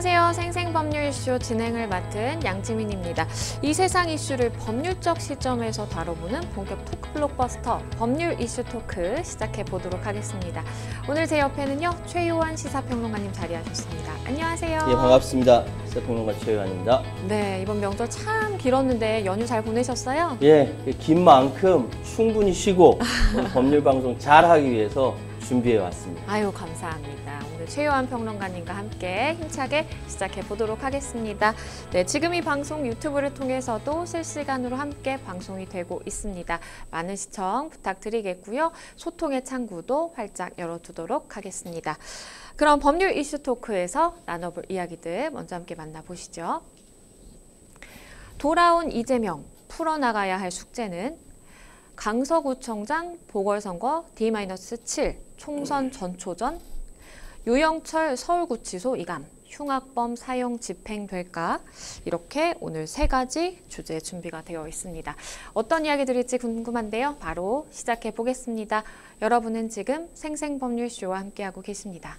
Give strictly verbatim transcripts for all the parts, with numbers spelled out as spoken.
안녕하세요. 생생법률 이슈 진행을 맡은 양지민입니다. 이 세상 이슈를 법률적 시점에서 다뤄보는 본격 토크 블록버스터 법률 이슈 토크 시작해 보도록 하겠습니다. 오늘 제 옆에는요, 최요한 시사평론가님 자리하셨습니다. 안녕하세요. 예, 반갑습니다. 시사평론가 최요한입니다. 네, 이번 명절 참 길었는데 연휴 잘 보내셨어요? 예, 긴 만큼 충분히 쉬고 법률 방송 잘 하기 위해서 준비해 왔습니다. 아유, 감사합니다. 오늘 최요한 평론가님과 함께 힘차게 시작해 보도록 하겠습니다. 네, 지금 이 방송 유튜브를 통해서도 실시간으로 함께 방송이 되고 있습니다. 많은 시청 부탁드리겠고요. 소통의 창구도 활짝 열어두도록 하겠습니다. 그럼 법률 이슈 토크에서 나눠볼 이야기들 먼저 함께 만나보시죠. 돌아온 이재명, 풀어나가야 할 숙제는 강서구청장 보궐선거 디 칠, 총선 전초전, 유영철 서울구치소 이감, 흉악범 사형 집행될까? 이렇게 오늘 세 가지 주제 준비가 되어 있습니다. 어떤 이야기 들을지 궁금한데요. 바로 시작해 보겠습니다. 여러분은 지금 생생법률쇼와 함께하고 계십니다.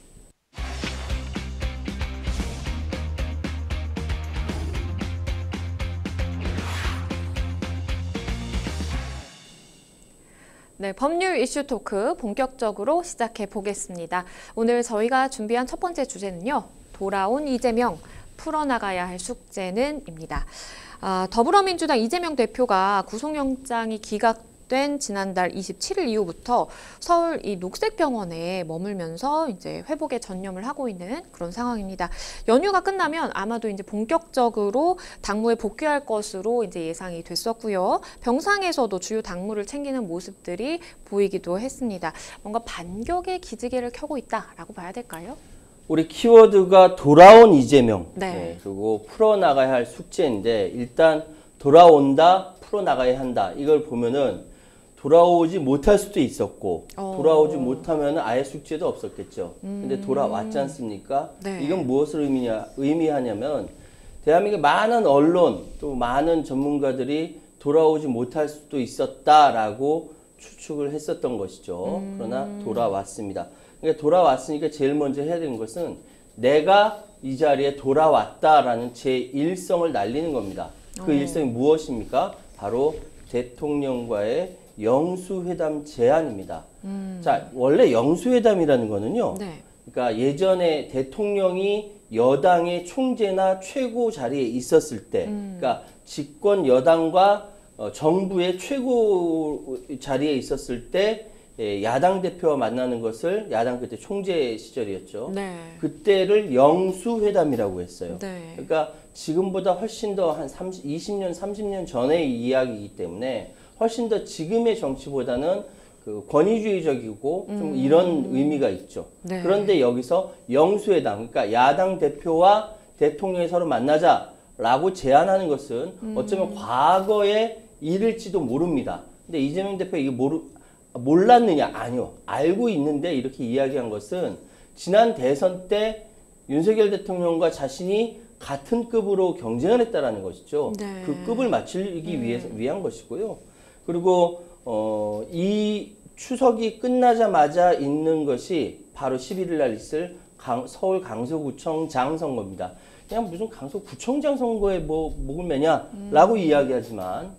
네, 법률 이슈 토크 본격적으로 시작해 보겠습니다. 오늘 저희가 준비한 첫 번째 주제는요, 돌아온 이재명, 풀어나가야 할 숙제는입니다. 아, 더불어민주당 이재명 대표가 구속영장이 기각된 지난달 이십칠일 이후부터 서울 이 녹색병원에 머물면서 이제 회복에 전념을 하고 있는 그런 상황입니다. 연휴가 끝나면 아마도 이제 본격적으로 당무에 복귀할 것으로 이제 예상이 됐었고요. 병상에서도 주요 당무를 챙기는 모습들이 보이기도 했습니다. 뭔가 반격의 기지개를 켜고 있다라고 봐야 될까요? 우리 키워드가 돌아온 이재명, 네. 네, 그리고 풀어나가야 할 숙제인데 일단 돌아온다, 풀어나가야 한다. 이걸 보면은 돌아오지 못할 수도 있었고 어. 돌아오지 못하면 아예 숙제도 없었겠죠. 음. 근데 돌아왔지 않습니까? 네. 이건 무엇을 의미냐, 의미하냐면 대한민국의 많은 언론 또 많은 전문가들이 돌아오지 못할 수도 있었다라고 추측을 했었던 것이죠. 음. 그러나 돌아왔습니다. 그러니까 돌아왔으니까 제일 먼저 해야 되는 것은 내가 이 자리에 돌아왔다라는 제일성을 날리는 겁니다. 그 어. 일성이 무엇입니까? 바로 대통령과의 영수회담 제안입니다. 음. 자, 원래 영수회담이라는 거는요. 네. 그러니까 예전에 대통령이 여당의 총재나 최고 자리에 있었을 때, 음. 그러니까 집권 여당과 어, 정부의 최고 자리에 있었을 때 예, 야당 대표와 만나는 것을 야당 그때 총재 시절이었죠. 네. 그때를 영수회담이라고 했어요. 네. 그러니까 지금보다 훨씬 더 한 이십 년, 삼십 년 전의 이야기이기 때문에 훨씬 더 지금의 정치보다는 그 권위주의적이고 음. 좀 이런 의미가 있죠. 네. 그런데 여기서 영수회담, 그러니까 야당 대표와 대통령이 서로 만나자라고 제안하는 것은 음. 어쩌면 과거의 일일지도 모릅니다. 근데 이재명 대표가 이게 모르 몰랐느냐? 아니요. 알고 있는데 이렇게 이야기한 것은 지난 대선 때 윤석열 대통령과 자신이 같은 급으로 경쟁을 했다라는 것이죠. 네. 그 급을 맞추기 위해서, 네. 위한 것이고요. 그리고 어, 이 추석이 끝나자마자 있는 것이 바로 십일일 날 있을 강, 서울 강서구청장 선거입니다. 그냥 무슨 강서구청장 선거에 뭐 목을 매냐라고 음. 이야기하지만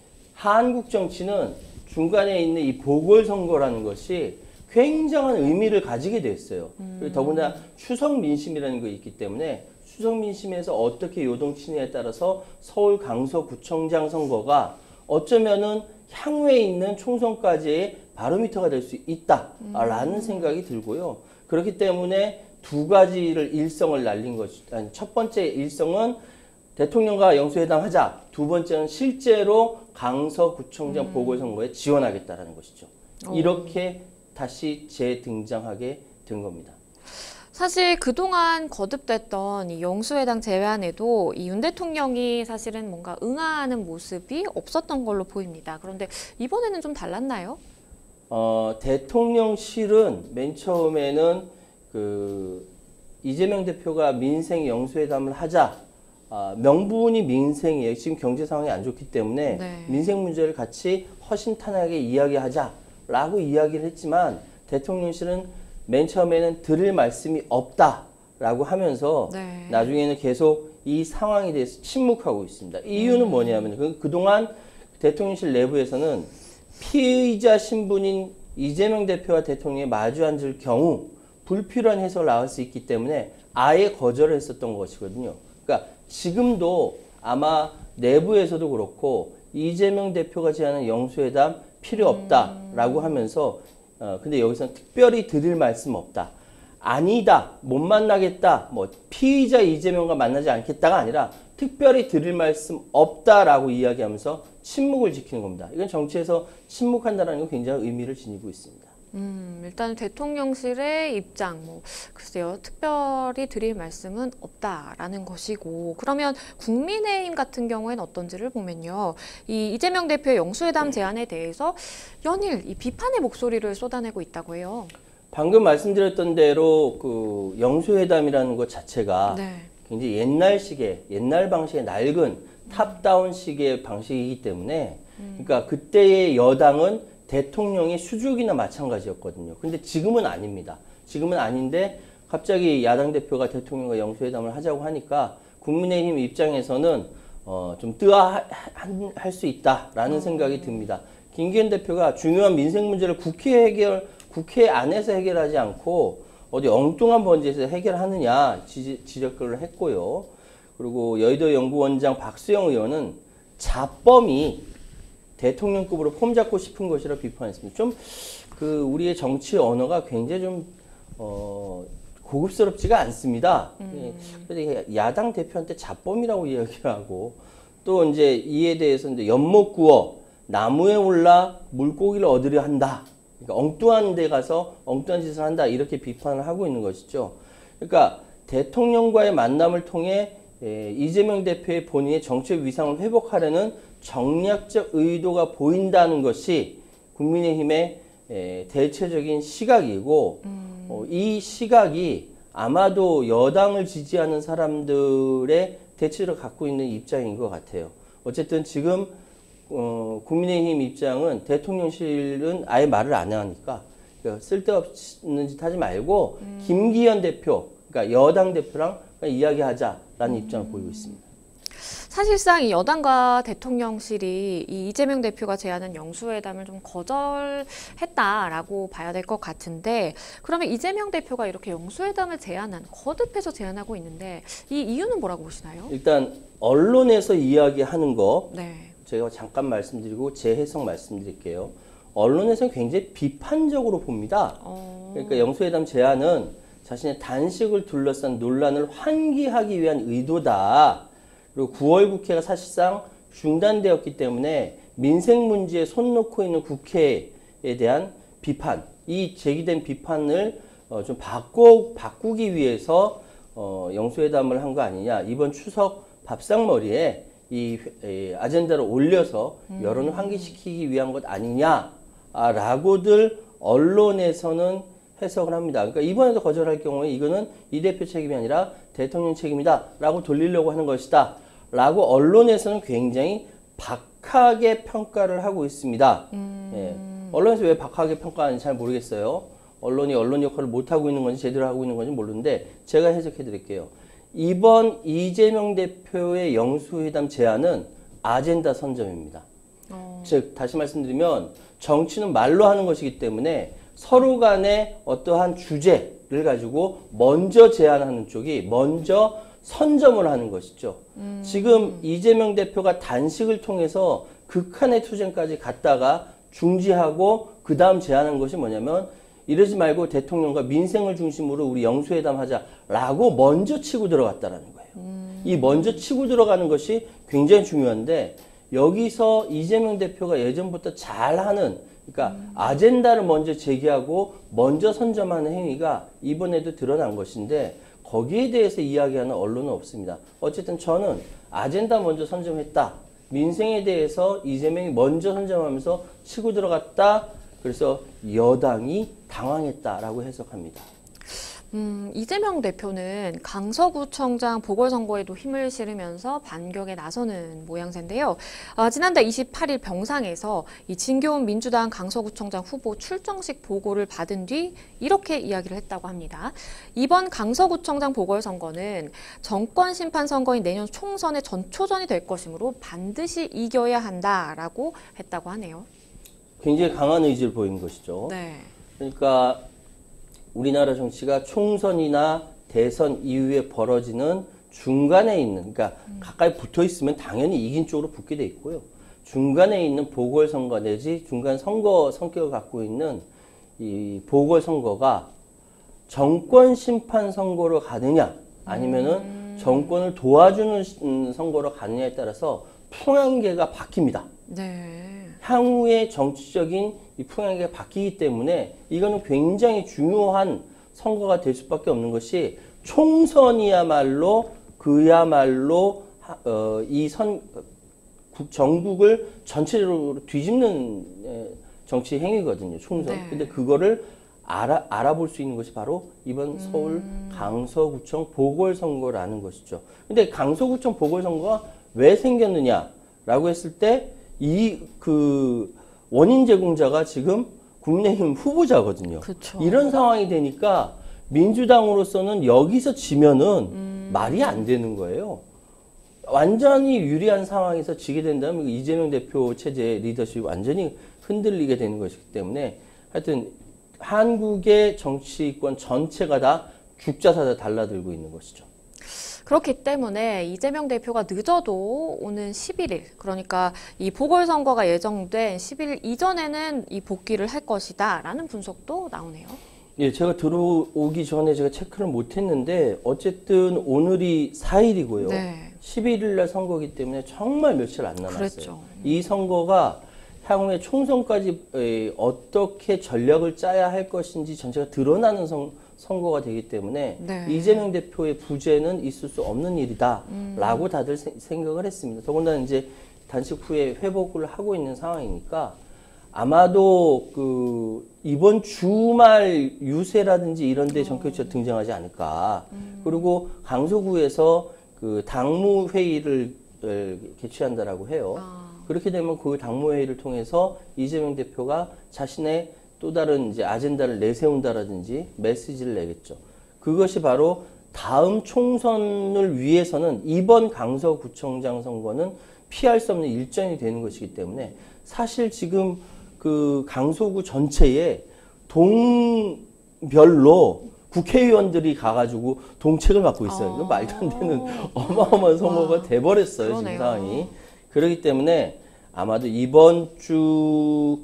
한국 정치는 중간에 있는 이 보궐선거라는 것이 굉장한 의미를 가지게 됐어요. 음. 그리고 더구나 추석 민심이라는 게 있기 때문에 추석 민심에서 어떻게 요동치느냐에 따라서 서울 강서구청장 선거가 어쩌면은 향후에 있는 총선까지의 바로미터가 될 수 있다라는 음. 생각이 들고요. 그렇기 때문에 두 가지를 일성을 날린 것이, 아니, 첫 번째 일성은 대통령과 영수회담 하자. 두 번째는 실제로 강서구청장 음. 보궐선거에 지원하겠다라는 것이죠. 오. 이렇게 다시 재등장하게 된 겁니다. 사실 그동안 거듭됐던 이 영수회담 제안에도 이 윤 대통령이 사실은 뭔가 응하는 모습이 없었던 걸로 보입니다. 그런데 이번에는 좀 달랐나요? 어, 대통령실은 맨 처음에는 그 이재명 대표가 민생 영수회담을 하자. 아, 명분이 민생이에요. 지금 경제 상황이 안 좋기 때문에 네. 민생 문제를 같이 허심탄회하게 이야기하자라고 이야기를 했지만 대통령실은 맨 처음에는 드릴 말씀이 없다. 라고 하면서 네. 나중에는 계속 이 상황에 대해서 침묵하고 있습니다. 이유는 음. 뭐냐면 그, 그동안 대통령실 내부에서는 피의자 신분인 이재명 대표와 대통령이 마주 앉을 경우 불필요한 해석을 나올 수 있기 때문에 아예 거절을 했었던 것이거든요. 그러니까 지금도 아마 내부에서도 그렇고 이재명 대표가 제안한 영수회담 필요 없다라고 음. 하면서 어, 근데 여기서는 특별히 드릴 말씀 없다. 아니다, 못 만나겠다, 뭐 피의자 이재명과 만나지 않겠다가 아니라 특별히 드릴 말씀 없다라고 이야기하면서 침묵을 지키는 겁니다. 이건 정치에서 침묵한다는 건 굉장히 의미를 지니고 있습니다. 음, 일단 대통령실의 입장, 뭐, 글쎄요, 특별히 드릴 말씀은 없다라는 것이고, 그러면 국민의힘 같은 경우에는 어떤지를 보면요. 이 이재명 대표의 영수회담 제안에 대해서 연일 이 비판의 목소리를 쏟아내고 있다고 해요. 방금 말씀드렸던 대로 그 영수회담이라는 것 자체가 네. 굉장히 옛날식의, 옛날 방식의 낡은 탑다운식의 방식이기 때문에, 그러니까 그때의 여당은 대통령의 수족이나 마찬가지였거든요. 근데 지금은 아닙니다. 지금은 아닌데 갑자기 야당 대표가 대통령과 영수회담을 하자고 하니까 국민의힘 입장에서는 어, 좀 뜨아할 수 있다라는 생각이 듭니다. 김기현 대표가 중요한 민생 문제를 국회 해결, 국회 안에서 해결하지 않고 어디 엉뚱한 번지에서 해결하느냐 지, 지적을 했고요. 그리고 여의도 연구원장 박수영 의원은 자범이 대통령급으로 폼 잡고 싶은 것이라 비판했습니다. 좀 그 우리의 정치 언어가 굉장히 좀 어, 고급스럽지가 않습니다. 음. 예, 야당 대표한테 자범이라고 이야기를 하고 또 이제 이에 대해서 이제 연못 구워 나무에 올라 물고기를 얻으려 한다. 그러니까 엉뚱한 데 가서 엉뚱한 짓을 한다. 이렇게 비판을 하고 있는 것이죠. 그러니까 대통령과의 만남을 통해 예, 이재명 대표의 본인의 정치적 위상을 회복하려는 정략적 의도가 보인다는 것이 국민의힘의 에, 대체적인 시각이고 음. 어, 이 시각이 아마도 여당을 지지하는 사람들의 대체로 갖고 있는 입장인 것 같아요. 어쨌든 지금 어, 국민의힘 입장은 대통령실은 아예 말을 안 하니까 그러니까 쓸데없는 짓 하지 말고 음. 김기현 대표, 그러니까 여당 대표랑 이야기하자라는 음. 입장을 보이고 있습니다. 사실상 이 여당과 대통령실이 이 이재명 대표가 제안한 영수회담을 좀 거절했다라고 봐야 될 것 같은데, 그러면 이재명 대표가 이렇게 영수회담을 제안한, 거듭해서 제안하고 있는데 이 이유는 뭐라고 보시나요? 일단 언론에서 이야기하는 거 네. 제가 잠깐 말씀드리고 제 해석 말씀드릴게요. 언론에서는 굉장히 비판적으로 봅니다. 어... 그러니까 영수회담 제안은 자신의 단식을 둘러싼 논란을 환기하기 위한 의도다. 그리고 구월 국회가 사실상 중단되었기 때문에 민생 문제에 손 놓고 있는 국회에 대한 비판, 이 제기된 비판을 어 좀 바꿔, 바꾸기 위해서 어 영수회담을 한 거 아니냐. 이번 추석 밥상머리에 이 아젠다를 올려서 여론을 환기시키기 위한 것 아니냐라고들 언론에서는 해석을 합니다. 그러니까 이번에도 거절할 경우에 이거는 이 대표 책임이 아니라 대통령 책임이다 라고 돌리려고 하는 것이다 라고 언론에서는 굉장히 박하게 평가를 하고 있습니다. 음... 예. 언론에서 왜 박하게 평가하는지 잘 모르겠어요. 언론이 언론 역할을 못하고 있는 건지 제대로 하고 있는 건지 모르는데 제가 해석해 드릴게요. 이번 이재명 대표의 영수회담 제안은 아젠다 선점입니다. 어... 즉 다시 말씀드리면 정치는 말로 하는 것이기 때문에 서로 간에 어떠한 주제를 가지고 먼저 제안하는 쪽이 먼저 선점을 하는 것이죠. 음. 지금 이재명 대표가 단식을 통해서 극한의 투쟁까지 갔다가 중지하고 그 다음 제안한 것이 뭐냐면 이러지 말고 대통령과 민생을 중심으로 우리 영수회담 하자라고 먼저 치고 들어갔다라는 거예요. 음. 이 먼저 치고 들어가는 것이 굉장히 중요한데 여기서 이재명 대표가 예전부터 잘하는 그러니까 음. 아젠다를 먼저 제기하고 먼저 선점하는 행위가 이번에도 드러난 것인데 거기에 대해서 이야기하는 언론은 없습니다. 어쨌든 저는 아젠다 먼저 선점했다. 민생에 대해서 이재명이 먼저 선점하면서 치고 들어갔다. 그래서 여당이 당황했다라고 해석합니다. 음, 이재명 대표는 강서구청장 보궐선거에도 힘을 실으면서 반격에 나서는 모양새인데요. 아, 지난달 이십팔 일 병상에서 이 진교훈 민주당 강서구청장 후보 출정식 보고를 받은 뒤 이렇게 이야기를 했다고 합니다. 이번 강서구청장 보궐선거는 정권심판 선거인 내년 총선의 전초전이 될 것이므로 반드시 이겨야 한다라고 했다고 하네요. 굉장히 강한 의지를 보인 것이죠. 네. 그러니까 우리나라 정치가 총선이나 대선 이후에 벌어지는 중간에 있는, 그러니까 음. 가까이 붙어 있으면 당연히 이긴 쪽으로 붙게 돼 있고요. 중간에 있는 보궐선거 내지 중간 선거 성격을 갖고 있는 이 보궐선거가 정권 심판 선거로 가느냐 아니면은 음. 정권을 도와주는 선거로 가느냐에 따라서 풍향계가 바뀝니다. 네. 향후의 정치적인 이 풍향계가 바뀌기 때문에 이거는 굉장히 중요한 선거가 될 수밖에 없는 것이 총선이야말로 그야말로 어, 이 선 전국을 전체적으로 뒤집는 정치 행위거든요. 총선. 네. 근데 그거를 알아 알아볼 수 있는 것이 바로 이번 서울 음. 강서구청 보궐선거라는 것이죠. 근데 강서구청 보궐선거가 왜 생겼느냐라고 했을 때 이 그 원인 제공자가 지금 국민의힘 후보자거든요. 그쵸. 이런 상황이 되니까 민주당으로서는 여기서 지면은 음. 말이 안 되는 거예요. 완전히 유리한 상황에서 지게 된다면 이재명 대표 체제의 리더십이 완전히 흔들리게 되는 것이기 때문에 하여튼 한국의 정치권 전체가 다 죽자사자 달라들고 있는 것이죠. 그렇기 때문에 이재명 대표가 늦어도 오는 십일 일, 그러니까 이 보궐선거가 예정된 십일 일 이전에는 이 복귀를 할 것이다 라는 분석도 나오네요. 예, 제가 들어오기 전에 제가 체크를 못했는데 어쨌든 오늘이 사 일이고요. 네. 십일 일 날 선거이기 때문에 정말 며칠 안 남았어요. 그랬죠. 이 선거가 향후에 총선까지 어떻게 전략을 짜야 할 것인지 전체가 드러나는 선, 선거가 되기 때문에 네. 이재명 대표의 부재는 있을 수 없는 일이다 음. 라고 다들 세, 생각을 했습니다. 더군다나 이제 단식 후에 회복을 하고 있는 상황이니까 아마도 그 이번 주말 유세라든지 이런 데 정교체가 등장하지 않을까. 음. 그리고 강서구에서 그 당무회의를 개최한다라고 해요. 아. 그렇게 되면 그 당무회의를 통해서 이재명 대표가 자신의 또 다른 이제 아젠다를 내세운다라든지 메시지를 내겠죠. 그것이 바로 다음 총선을 위해서는 이번 강서구청장 선거는 피할 수 없는 일정이 되는 것이기 때문에 사실 지금 그 강서구 전체에 동별로 국회의원들이 가가지고 동책을 맡고 있어요. 이거 말도 안 되는 어마어마한 선거가 와, 돼버렸어요. 그러네요. 지금 상황이. 그렇기 때문에 아마도 이번 주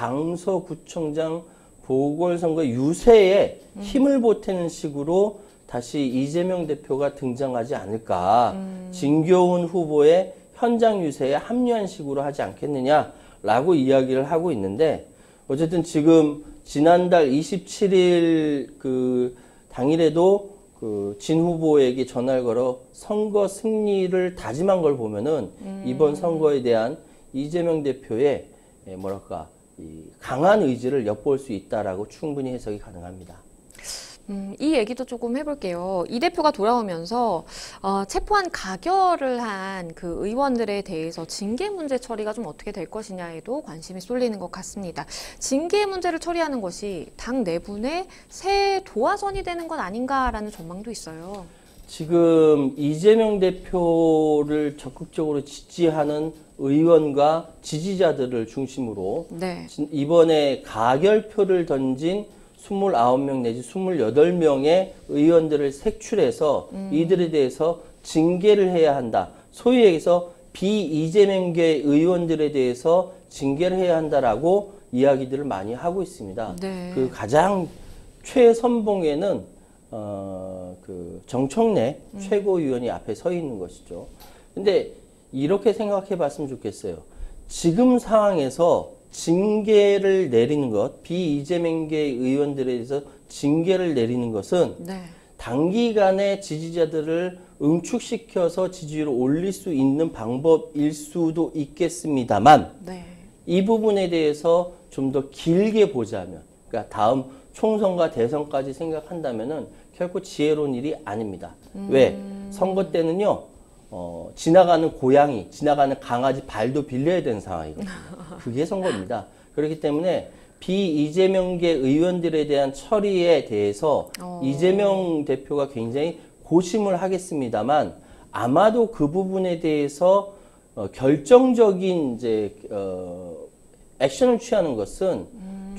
강서구청장 보궐선거 유세에 음. 힘을 보태는 식으로 다시 이재명 대표가 등장하지 않을까. 음. 진교훈 후보의 현장 유세에 합류한 식으로 하지 않겠느냐라고 이야기를 하고 있는데 어쨌든 지금 지난달 이십칠 일 그 당일에도 그 진 후보에게 전화를 걸어 선거 승리를 다짐한 걸 보면은 음. 이번 선거에 대한 이재명 대표의 뭐랄까 이 강한 의지를 엿볼 수 있다라고 충분히 해석이 가능합니다. 음, 이 얘기도 조금 해볼게요. 이 대표가 돌아오면서 어, 체포한 가결을 한 그 의원들에 대해서 징계 문제 처리가 좀 어떻게 될 것이냐에도 관심이 쏠리는 것 같습니다. 징계 문제를 처리하는 것이 당 내분의 새 도화선이 되는 건 아닌가라는 전망도 있어요. 지금 이재명 대표를 적극적으로 지지하는 의원과 지지자들을 중심으로 네. 이번에 가결표를 던진 이십구 명 내지 이십팔 명의 의원들을 색출해서 음. 이들에 대해서 징계를 해야 한다. 소위 얘기해서 비이재명계 의원들에 대해서 징계를 해야 한다라고 이야기들을 많이 하고 있습니다. 네. 그 가장 최선봉에는 어, 그 정청래 음. 최고위원이 앞에 서 있는 것이죠. 근데 이렇게 생각해 봤으면 좋겠어요. 지금 상황에서 징계를 내리는 것, 비이재명계 의원들에 대해서 징계를 내리는 것은 네. 단기간에 지지자들을 응축시켜서 지지율을 올릴 수 있는 방법일 수도 있겠습니다만 네. 이 부분에 대해서 좀 더 길게 보자면, 그러니까 다음 총선과 대선까지 생각한다면은 결코 지혜로운 일이 아닙니다. 음. 왜? 선거 때는요, 어, 지나가는 고양이, 지나가는 강아지 발도 빌려야 되는 상황이거든요. 그게 선거입니다. 그렇기 때문에 비이재명계 의원들에 대한 처리에 대해서 어. 이재명 대표가 굉장히 고심을 하겠습니다만 아마도 그 부분에 대해서 어, 결정적인 이제 어, 액션을 취하는 것은 음.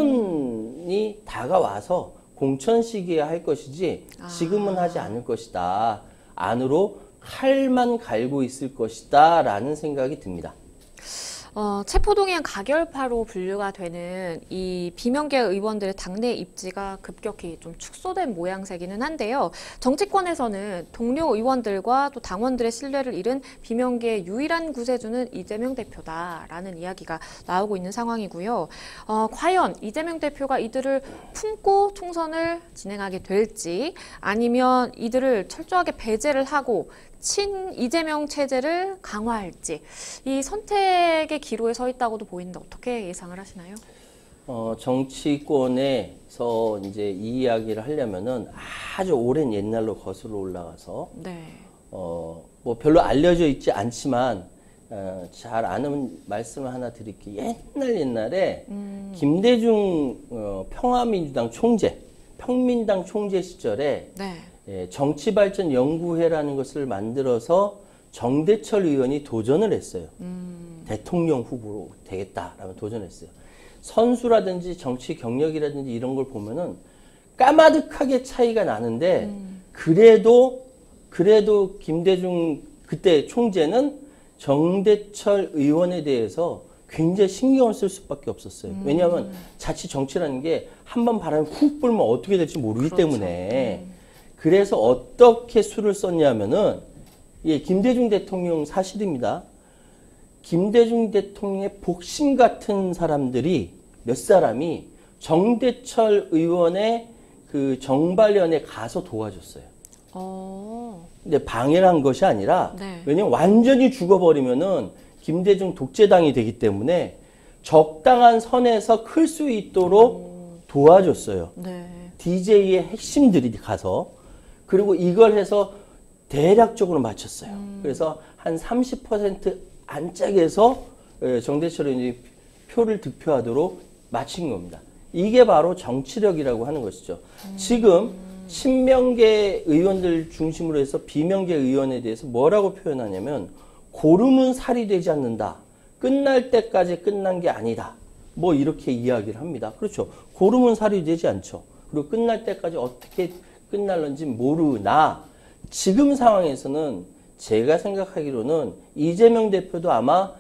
총선이 다가와서 공천 시기에 할 것이지 지금은 아. 하지 않을 것이다. 안으로 칼만 갈고 있을 것이다 라는 생각이 듭니다. 어, 체포동의안 가결파로 분류가 되는 이 비명계 의원들의 당내 입지가 급격히 좀 축소된 모양새기는 한데요. 정치권에서는 동료 의원들과 또 당원들의 신뢰를 잃은 비명계의 유일한 구세주는 이재명 대표다라는 이야기가 나오고 있는 상황이고요. 어, 과연 이재명 대표가 이들을 품고 총선을 진행하게 될지 아니면 이들을 철저하게 배제를 하고 친 이재명 체제를 강화할지 이 선택의 기로에 서 있다고도 보이는데 어떻게 예상을 하시나요? 어, 정치권에서 이제 이 이야기를 하려면은 아주 오랜 옛날로 거슬러 올라가서 네. 어, 뭐 별로 알려져 있지 않지만 어, 잘 아는 말씀을 하나 드릴게요. 옛날 옛날에 음. 김대중 어, 평화민주당 총재, 평민당 총재 시절에 네. 예, 정치발전연구회라는 것을 만들어서 정대철 의원이 도전을 했어요. 음. 대통령 후보로 되겠다라고 도전했어요. 선수라든지 정치 경력이라든지 이런 걸 보면은 까마득하게 차이가 나는데 음. 그래도 그래도 김대중 그때 총재는 정대철 의원에 대해서 굉장히 신경을 쓸 수밖에 없었어요. 음. 왜냐하면 자칫 정치라는 게 한 번 바람이 훅 불면 어떻게 될지 모르기 그렇죠. 때문에 음. 그래서 어떻게 수를 썼냐면은 예, 김대중 대통령 사실입니다. 김대중 대통령의 복심 같은 사람들이 몇 사람이 정대철 의원의 그 정발련에 가서 도와줬어요. 어. 근데 방해를 한 것이 아니라 네. 왜냐면 완전히 죽어버리면은 김대중 독재당이 되기 때문에 적당한 선에서 클 수 있도록 오. 도와줬어요. 네. 디제이의 핵심들이 가서 그리고 이걸 해서 대략적으로 맞췄어요. 음. 그래서 한 삼십 퍼센트 안짝에서 정대철 의원이 표를 득표하도록 맞춘 겁니다. 이게 바로 정치력이라고 하는 것이죠. 음. 지금 친명계 의원들 중심으로 해서 비명계 의원에 대해서 뭐라고 표현하냐면 고름은 살이 되지 않는다. 끝날 때까지 끝난 게 아니다. 뭐 이렇게 이야기를 합니다. 그렇죠. 고름은 살이 되지 않죠. 그리고 끝날 때까지 어떻게 끝날는지 모르나 지금 상황에서는 제가 생각하기로는 이재명 대표도 아마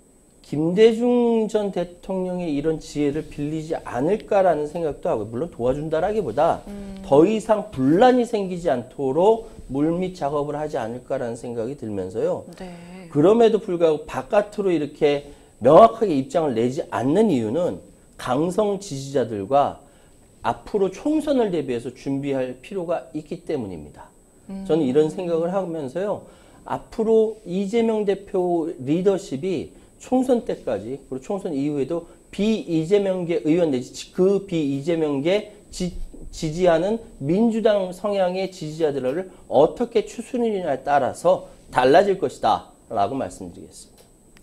김대중 전 대통령의 이런 지혜를 빌리지 않을까라는 생각도 하고 물론 도와준다라기보다 음. 더 이상 분란이 생기지 않도록 물밑 작업을 하지 않을까라는 생각이 들면서요. 네. 그럼에도 불구하고 바깥으로 이렇게 명확하게 입장을 내지 않는 이유는 강성 지지자들과 앞으로 총선을 대비해서 준비할 필요가 있기 때문입니다. 음. 저는 이런 생각을 하면서요. 앞으로 이재명 대표 리더십이 총선 때까지 그리고 총선 이후에도 비이재명계 의원 내지 그 비이재명계 지, 지지하는 민주당 성향의 지지자들을 어떻게 추스르느냐에 따라서 달라질 것이다 라고 말씀드리겠습니다.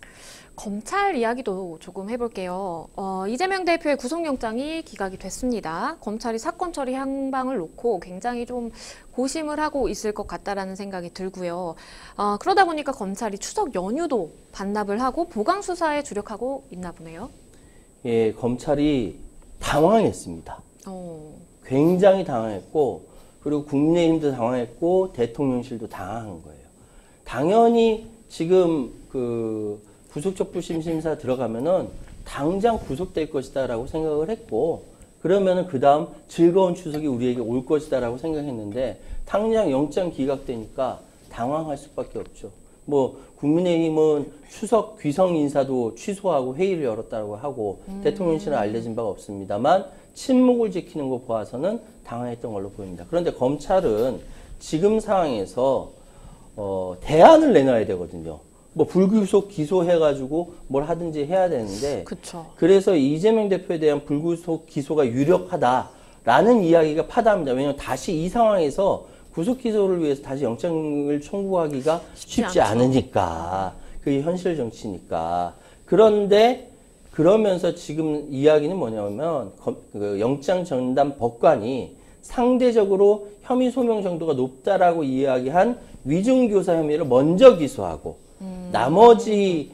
검찰 이야기도 조금 해볼게요. 어, 이재명 대표의 구속영장이 기각이 됐습니다. 검찰이 사건 처리 향방을 놓고 굉장히 좀 고심을 하고 있을 것 같다라는 생각이 들고요. 어, 그러다 보니까 검찰이 추석 연휴도 반납을 하고 보강 수사에 주력하고 있나 보네요. 예, 검찰이 당황했습니다. 어. 굉장히 당황했고 그리고 국민의힘도 당황했고 대통령실도 당황한 거예요. 당연히 지금 그 구속적부심 심사 들어가면은 당장 구속될 것이다라고 생각을 했고 그러면은 그 다음 즐거운 추석이 우리에게 올 것이다라고 생각했는데 당장 영장 기각되니까 당황할 수밖에 없죠. 뭐 국민의힘은 추석 귀성 인사도 취소하고 회의를 열었다고 하고 음. 대통령실은 알려진 바가 없습니다만 침묵을 지키는 거 보아서는 당황했던 걸로 보입니다. 그런데 검찰은 지금 상황에서 어, 대안을 내놔야 되거든요. 뭐 불구속 기소해가지고 뭘 하든지 해야 되는데 그쵸. 그래서 이재명 대표에 대한 불구속 기소가 유력하다 라는 이야기가 파다합니다. 왜냐하면 다시 이 상황에서 구속기소를 위해서 다시 영장을 청구하기가 쉽지, 쉽지 않으니까. 그게 현실 정치니까. 그런데 그러면서 지금 이야기는 뭐냐면 그 영장 전담 법관이 상대적으로 혐의 소명 정도가 높다라고 이야기한 위증교사 혐의를 먼저 기소하고 음. 나머지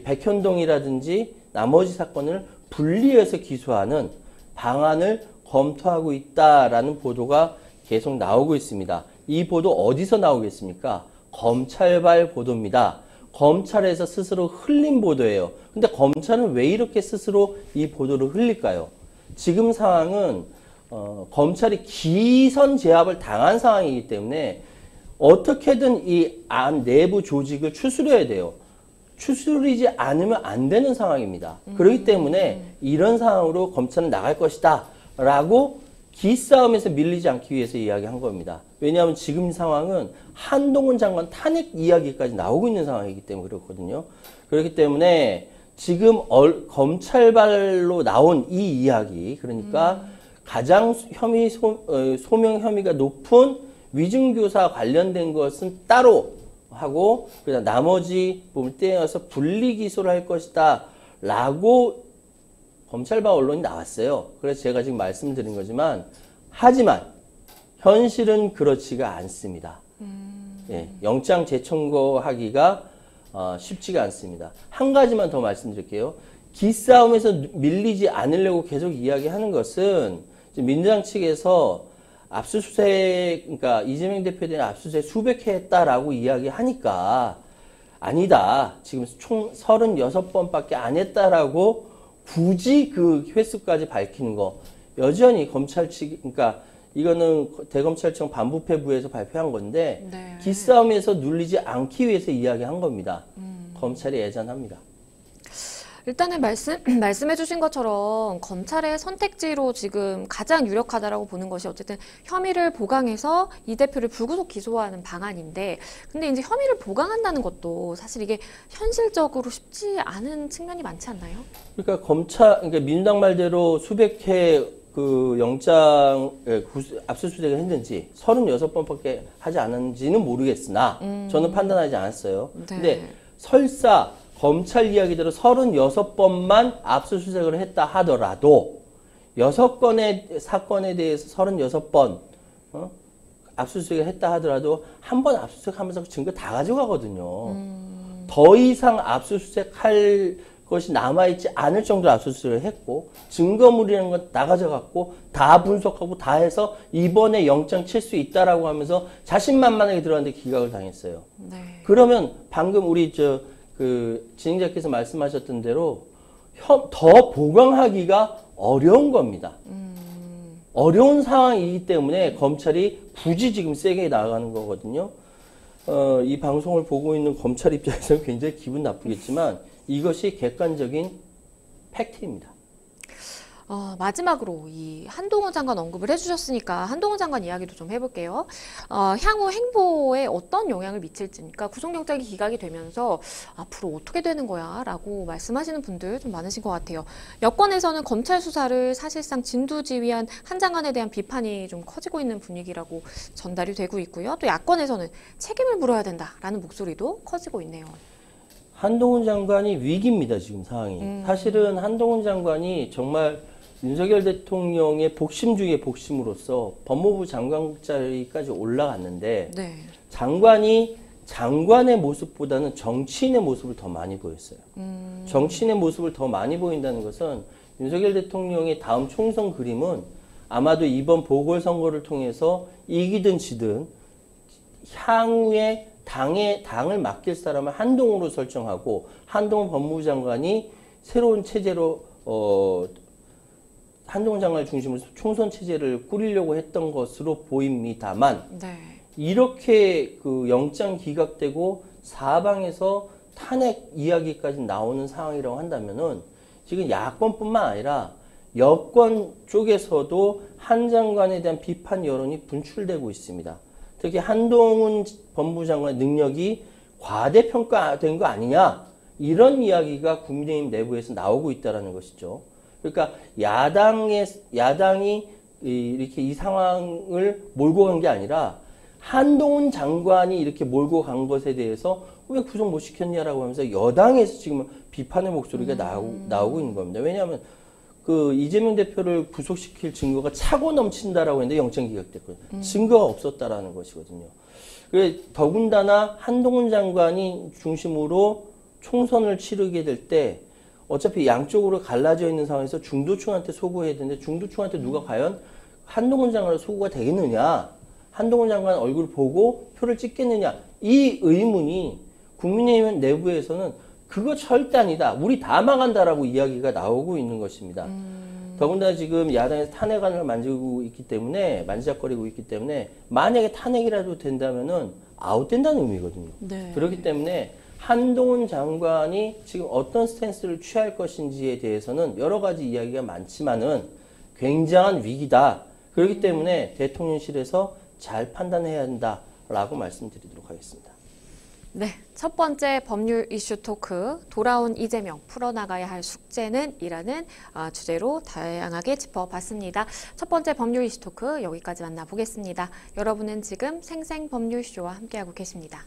백현동이라든지 나머지 사건을 분리해서 기소하는 방안을 검토하고 있다라는 보도가 계속 나오고 있습니다. 이 보도 어디서 나오겠습니까? 검찰발 보도입니다. 검찰에서 스스로 흘린 보도예요. 근데 검찰은 왜 이렇게 스스로 이 보도를 흘릴까요? 지금 상황은 어, 검찰이 기선 제압을 당한 상황이기 때문에 어떻게든 이 안 내부 조직을 추스려야 돼요. 추스리지 않으면 안 되는 상황입니다. 음. 그렇기 때문에 이런 상황으로 검찰은 나갈 것이다 라고 기싸움에서 밀리지 않기 위해서 이야기한 겁니다. 왜냐하면 지금 상황은 한동훈 장관 탄핵 이야기까지 나오고 있는 상황이기 때문에 그렇거든요. 그렇기 때문에 지금 얼, 검찰발로 나온 이 이야기, 그러니까 음. 가장 혐의 소, 어, 소명 혐의가 높은 위증교사 관련된 것은 따로 하고 그다음 나머지 부분을 떼어서 분리 기소를 할 것이다 라고 검찰발 언론이 나왔어요. 그래서 제가 지금 말씀드린 거지만 하지만 현실은 그렇지가 않습니다. 음. 예, 영장 재청구하기가 어, 쉽지가 않습니다. 한 가지만 더 말씀드릴게요. 기싸움에서 밀리지 않으려고 계속 이야기하는 것은 민주당 측에서 압수수색, 그러니까 이재명 대표에 대한 압수수색 수백 회 했다라고 이야기하니까 아니다. 지금 총 서른여섯 번밖에 안 했다라고 굳이 그 횟수까지 밝히는 거. 여전히 검찰 측, 그러니까 이거는 대검찰청 반부패부에서 발표한 건데 네. 기싸움에서 눌리지 않기 위해서 이야기한 겁니다. 음. 검찰이 애잔합니다. 일단은 말씀, 말씀해 주신 것처럼 검찰의 선택지로 지금 가장 유력하다라고 보는 것이 어쨌든 혐의를 보강해서 이 대표를 불구속 기소하는 방안인데 근데 이제 혐의를 보강한다는 것도 사실 이게 현실적으로 쉽지 않은 측면이 많지 않나요? 그러니까 검찰, 그러니까 민주당 말대로 수백 회 그 영장, 압수수색을 했는지 서른여섯 번밖에 하지 않았는지는 모르겠으나 음. 저는 판단하지 않았어요. 네. 근데 설사 검찰 이야기대로 서른여섯 번만 압수수색을 했다 하더라도 여섯 건의 사건에 대해서 서른여섯 번 어? 압수수색을 했다 하더라도 한 번 압수수색하면서 증거 다 가져가거든요. 음. 더 이상 압수수색할 것이 남아있지 않을 정도로 압수수색을 했고 증거물이라는 건 다 가져갔고 다 분석하고 다 해서 이번에 영장 칠 수 있다라고 하면서 자신만만하게 들어갔는데 기각을 당했어요. 네. 그러면 방금 우리 저 그 진행자께서 말씀하셨던 대로 더 보강하기가 어려운 겁니다. 음. 어려운 상황이기 때문에 검찰이 굳이 지금 세게 나가는 거거든요. 어, 이 방송을 보고 있는 검찰 입장에서는 굉장히 기분 나쁘겠지만 이것이 객관적인 팩트입니다. 어, 마지막으로 이 한동훈 장관 언급을 해주셨으니까 한동훈 장관 이야기도 좀 해볼게요. 어, 향후 행보에 어떤 영향을 미칠지니까 구속영장이 기각이 되면서 앞으로 어떻게 되는 거야 라고 말씀하시는 분들 좀 많으신 것 같아요. 여권에서는 검찰 수사를 사실상 진두지휘한 한 장관에 대한 비판이 좀 커지고 있는 분위기라고 전달이 되고 있고요. 또 야권에서는 책임을 물어야 된다라는 목소리도 커지고 있네요. 한동훈 장관이 위기입니다, 지금 상황이. 음. 사실은 한동훈 장관이 정말 윤석열 대통령의 복심 중에 복심으로서 법무부 장관 자리까지 올라갔는데 네. 장관이 장관의 모습보다는 정치인의 모습을 더 많이 보였어요. 음. 정치인의 모습을 더 많이 보인다는 것은 윤석열 대통령의 다음 총선 그림은 아마도 이번 보궐선거를 통해서 이기든 지든 향후에 당에, 당을 맡길 사람을 한동훈으로 설정하고 한동훈 법무부 장관이 새로운 체제로 어, 한동훈 장관을 중심으로 총선 체제를 꾸리려고 했던 것으로 보입니다만 네. 이렇게 그 영장 기각되고 사방에서 탄핵 이야기까지 나오는 상황이라고 한다면은 지금 야권뿐만 아니라 여권 쪽에서도 한 장관에 대한 비판 여론이 분출되고 있습니다. 특히 한동훈 법무부 장관의 능력이 과대평가된 거 아니냐 이런 이야기가 국민의힘 내부에서 나오고 있다는 것이죠. 그러니까 야당의 야당이 이, 이렇게 이 상황을 몰고 간 게 아니라 한동훈 장관이 이렇게 몰고 간 것에 대해서 왜 구속 못 시켰냐라고 하면서 여당에서 지금 비판의 목소리가 음. 나오고, 나오고 있는 겁니다. 왜냐하면 그 이재명 대표를 구속시킬 증거가 차고 넘친다라고 했는데 영장 기각됐거든요. 음. 증거가 없었다라는 것이거든요. 그래 더군다나 한동훈 장관이 중심으로 총선을 치르게 될 때 어차피 양쪽으로 갈라져 있는 상황에서 중도층한테 소구해야 되는데 중도층한테 누가 과연 한동훈 장관의 소구가 되겠느냐, 한동훈 장관 얼굴 보고 표를 찍겠느냐, 이 의문이 국민의힘 내부에서는 그거 절대 아니다, 우리 다 망한다라고 이야기가 나오고 있는 것입니다. 음. 더군다나 지금 야당에서 탄핵안을 만지고 있기 때문에, 만지작거리고 있기 때문에 만약에 탄핵이라도 된다면은 아웃된다는 의미거든요. 네. 그렇기 때문에 한동훈 장관이 지금 어떤 스탠스를 취할 것인지에 대해서는 여러 가지 이야기가 많지만은 굉장한 위기다. 그렇기 때문에 대통령실에서 잘 판단해야 한다라고 말씀드리도록 하겠습니다. 네, 첫 번째 법률 이슈 토크, 돌아온 이재명, 풀어나가야 할 숙제는? 이라는 주제로 다양하게 짚어봤습니다. 첫 번째 법률 이슈 토크 여기까지 만나보겠습니다. 여러분은 지금 생생법률쇼와 함께하고 계십니다.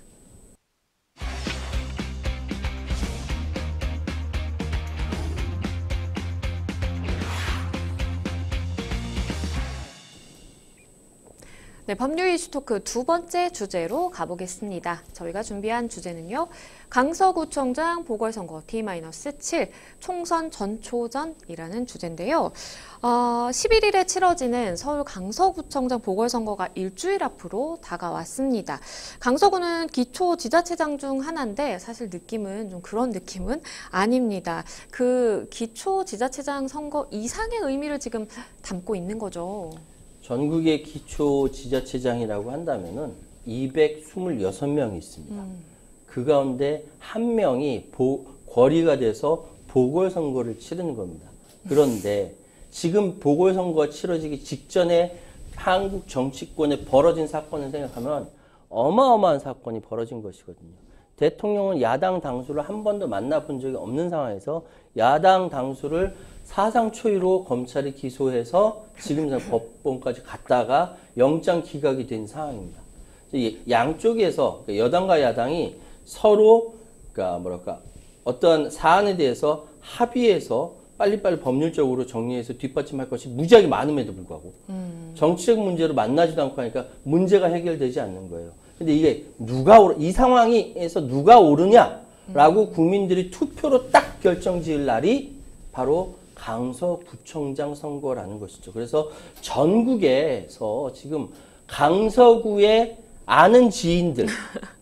네, 법률 이슈 토크 두 번째 주제로 가보겠습니다. 저희가 준비한 주제는요, 강서구청장 보궐선거 디 칠 총선 전초전이라는 주제인데요. 어, 십일 일에 치러지는 서울 강서구청장 보궐선거가 일주일 앞으로 다가왔습니다. 강서구는 기초지자체장 중 하나인데 사실 느낌은 좀 그런 느낌은 아닙니다. 그 기초지자체장 선거 이상의 의미를 지금 담고 있는 거죠. 전국의 기초지자체장이라고 한다면은 이백이십육 명이 있습니다. 음. 그 가운데 한 명이 보, 거리가 돼서 보궐선거를 치르는 겁니다. 그런데 지금 보궐선거가 치러지기 직전에 한국 정치권에 벌어진 사건을 생각하면 어마어마한 사건이 벌어진 것이거든요. 대통령은 야당 당수를 한 번도 만나본 적이 없는 상황에서 야당 당수를 사상 초유로 검찰이 기소해서 지금 법원까지 갔다가 영장 기각이 된 상황입니다. 양쪽에서 여당과 야당이 서로 그러니까 뭐랄까 어떠한 사안에 대해서 합의해서 빨리빨리 법률적으로 정리해서 뒷받침할 것이 무지하게 많음에도 불구하고 음. 정치적 문제로 만나지도 않고 하니까 문제가 해결되지 않는 거예요. 근데 이게 누가 오르, 이 상황에서 누가 오르냐라고 음. 국민들이 투표로 딱 결정 지을 날이 바로 강서구청장 선거라는 것이죠. 그래서 전국에서 지금 강서구에 아는 지인들한테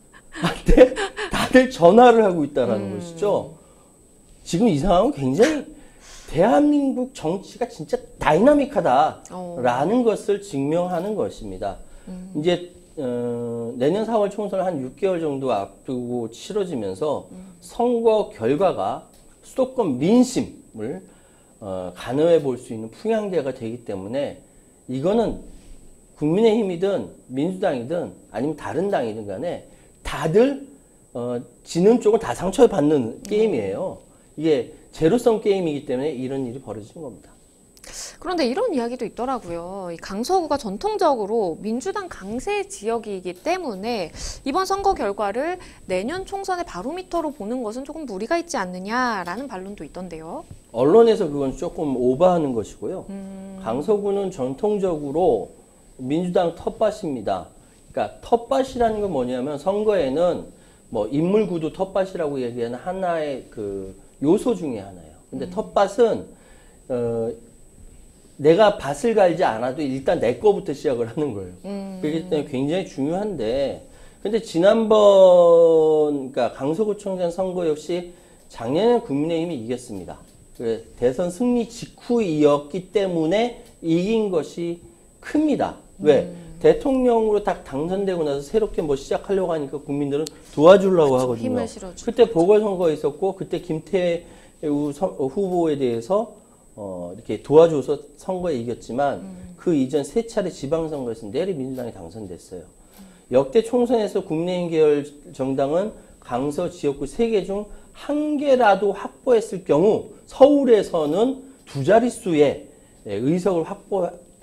다들 전화를 하고 있다는 음. 것이죠. 지금 이 상황은 굉장히 대한민국 정치가 진짜 다이나믹하다라는 오. 것을 증명하는 것입니다. 음. 이제 어, 내년 사월 총선 한 육 개월 정도 앞두고 치러지면서 음. 선거 결과가 수도권 민심을 어, 가늠해 볼 수 있는 풍향제가 되기 때문에 이거는 국민의힘이든 민주당이든 아니면 다른 당이든 간에 다들 어, 지는 쪽은 다 상처받는 게임이에요. 이게 제로섬 게임이기 때문에 이런 일이 벌어지는 겁니다. 그런데 이런 이야기도 있더라고요. 이 강서구가 전통적으로 민주당 강세 지역이기 때문에 이번 선거 결과를 내년 총선의 바로미터로 보는 것은 조금 무리가 있지 않느냐라는 반론도 있던데요. 언론에서 그건 조금 오버하는 것이고요. 음... 강서구는 전통적으로 민주당 텃밭입니다. 그러니까 텃밭이라는 건 뭐냐면 선거에는 뭐 인물구도 텃밭이라고 얘기하는 하나의 그 요소 중에 하나예요. 근데 음. 텃밭은 어, 내가 밭을 갈지 않아도 일단 내 거부터 시작을 하는 거예요. 음. 그렇기 때문에 굉장히 중요한데, 근데 지난번 그러니까 강서구청장 선거 역시 작년에 국민의힘이 이겼습니다. 대선 승리 직후이었기 때문에 이긴 것이 큽니다. 왜? 음. 대통령으로 딱 당선되고 나서 새롭게 뭐 시작하려고 하니까 국민들은 도와주려고 그렇죠, 하거든요. 힘을 실어주죠. 그때 보궐선거 있었고 그때 김태우 후보에 대해서 어, 이렇게 도와줘서 선거에 이겼지만 음. 그 이전 세 차례 지방선거에서 내리 민주당이 당선됐어요. 음. 역대 총선에서 국민의힘 계열 정당은 강서 지역구 세 개 중 한 개라도 확보했을 경우 서울에서는 두 자릿수의 의석을 확보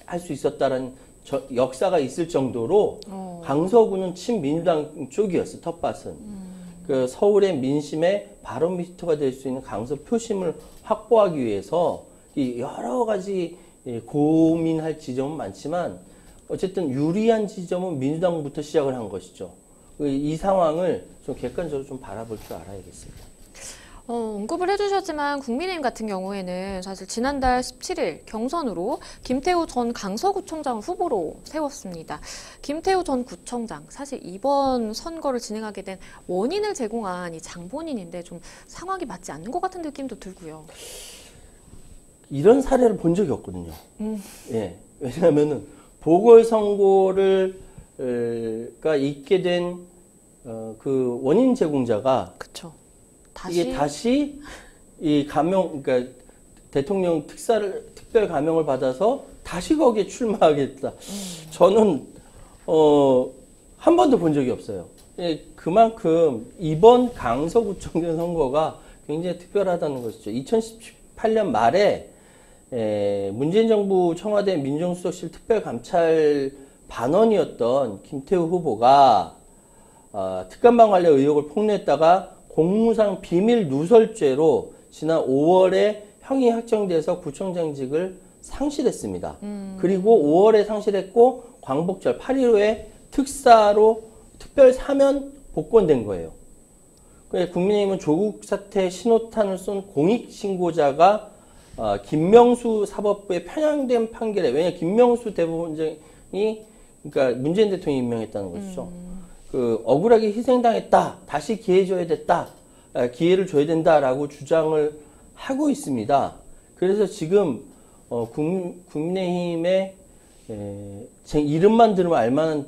할 수 있었다라는 저, 역사가 있을 정도로 어. 강서구는 친민주당 쪽이었어, 텃밭은. 음. 그 서울의 민심의 바로미터가 될 수 있는 강서 표심을 확보하기 위해서 이 여러 가지 고민할 지점은 많지만 어쨌든 유리한 지점은 민주당부터 시작을 한 것이죠. 이 상황을 좀 객관적으로 좀 바라볼 줄 알아야겠습니다. 어, 언급을 해주셨지만 국민의힘 같은 경우에는 사실 지난달 십칠 일 경선으로 김태우 전 강서구청장 후보로 세웠습니다. 김태우 전 구청장, 사실 이번 선거를 진행하게 된 원인을 제공한 이 장본인인데 좀 상황이 맞지 않는 것 같은 느낌도 들고요. 이런 사례를 본 적이 없거든요. 음. 예, 왜냐하면은 보궐선거를 가 있게 된 어, 그 원인 제공자가 그쵸. 다시 이게 다시 이 감명, 그러니까 대통령 특사를 특별 감명을 받아서 다시 거기에 출마하겠다. 음. 저는 어, 한 번도 본 적이 없어요. 예, 그만큼 이번 강서구청장 선거가 굉장히 특별하다는 것이죠. 이천십팔 년 말에 에, 문재인 정부 청와대 민정수석실 특별감찰 반원이었던 김태우 후보가 어, 특감방 관련 의혹을 폭로했다가 공무상 비밀 누설죄로 지난 오월에 형이 확정돼서 구청장직을 상실했습니다. 음. 그리고 오월에 상실했고 광복절 팔 일오에 특사로 특별 사면 복권된 거예요. 국민의힘은 조국 사태 신호탄을 쏜 공익신고자가 어, 김명수 사법부의 편향된 판결에, 왜냐하면 김명수 대법원장이 그러니까 문재인 대통령이 임명했다는 것이죠. 음. 그 억울하게 희생당했다. 다시 기회 줘야 됐다. 기회를 줘야 된다라고 주장을 하고 있습니다. 그래서 지금 어, 국, 국민의힘의 에, 제 이름만 들으면 알만한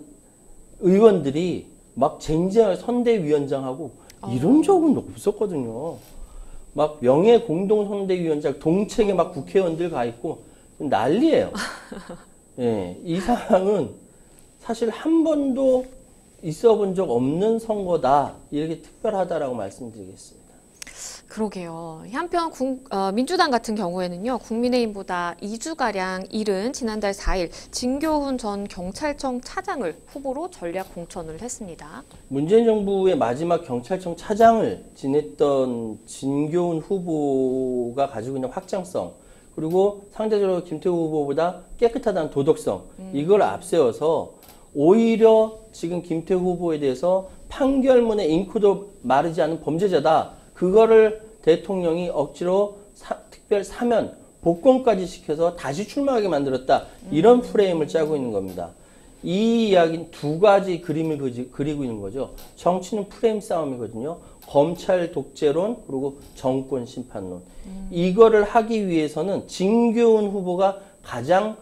의원들이 막 쟁쟁하게 선대위원장하고 어. 이런 적은 없었거든요. 막 명예 공동 선대위원장 동책에 막 국회의원들 가 있고 난리예요. 예, 이 상황은 사실 한 번도 있어 본 적 없는 선거다. 이렇게 특별하다라고 말씀드리겠습니다. 그러게요. 한편 국, 어, 민주당 같은 경우에는요. 국민의힘보다 이 주가량 이른 지난달 사 일 진교훈 전 경찰청 차장을 후보로 전략 공천을 했습니다. 문재인 정부의 마지막 경찰청 차장을 지냈던 진교훈 후보가 가지고 있는 확장성, 그리고 상대적으로 김태우 후보보다 깨끗하다는 도덕성, 음. 이걸 앞세워서 오히려 지금 김태우 후보에 대해서 판결문에 잉크도 마르지 않은 범죄자다. 그거를 대통령이 억지로 사, 특별 사면, 복권까지 시켜서 다시 출마하게 만들었다. 이런 프레임을 짜고 있는 겁니다. 이 이야기는 두 가지 그림을 그지, 그리고 있는 거죠. 정치는 프레임 싸움이거든요. 검찰 독재론, 그리고 정권 심판론. 음. 이거를 하기 위해서는 진교훈 후보가 가장